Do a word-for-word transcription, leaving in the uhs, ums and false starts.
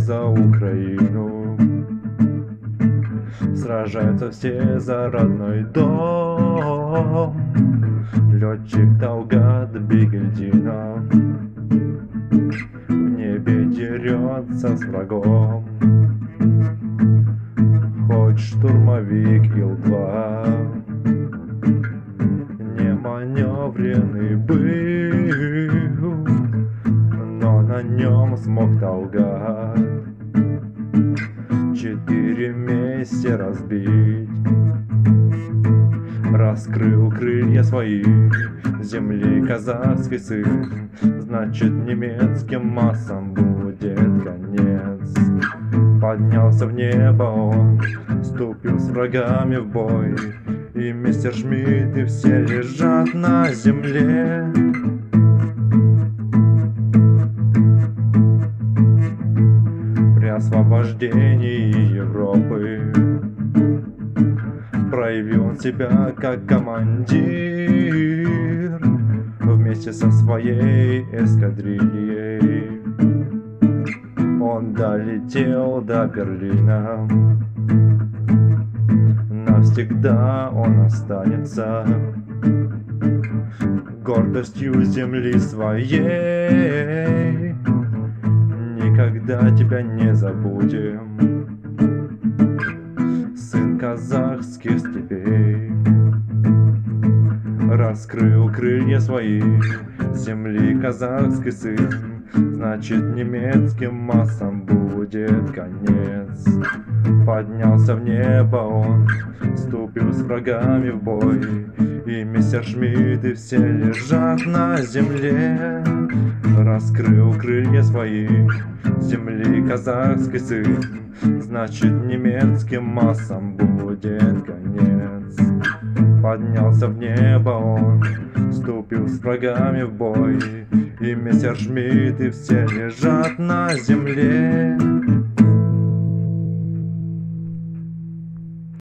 за Украину. Сражаются все за родной дом. Летчик Талгат Бигельдинов в небе дерется с врагом. Хоть штурмовик Ил два не маневренный был, но на нем смог Талгат четыре вместе разбить. Раскрыл крылья свои земли казахский сын, значит немецким массам будет конец. Поднялся в небо он, вступил с врагами в бой, и мессершмитты все лежат на земле. При освобождении Европы проявил он себя как командир вместе со своей эскадрильей. Он долетел до Берлина, навсегда он останется гордостью земли своей. Никогда тебя не забудем, сын казахских степей. Раскрыл крылья свои земли казахский сын, значит немецким массам будет конец. Поднялся в небо он, вступил с врагами в бой, и мессершмитты все лежат на земле. Раскрыл крылья свои земли казахский сын, значит немецким массам будет конец. Поднялся в небо он, вступил с врагами в бой, и мессершмитты все лежат на земле.